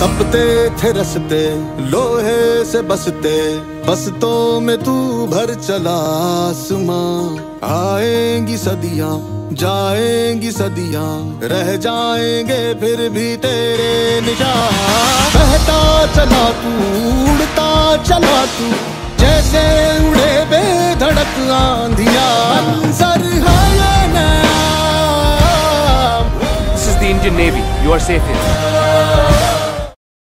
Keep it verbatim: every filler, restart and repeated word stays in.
कपते थे रस्ते लोहे से बसते, बसतों में तू भर चला आसमां। आएंगी सदियां जाएंगी सदियां, रह जाएंगे फिर भी तेरे निशान। बहता चला तू उड़ता चला तू, जैसे उड़े बेधड़क आंधियां। मंजर है ये नया। This is the Indian Navy. You are safe here.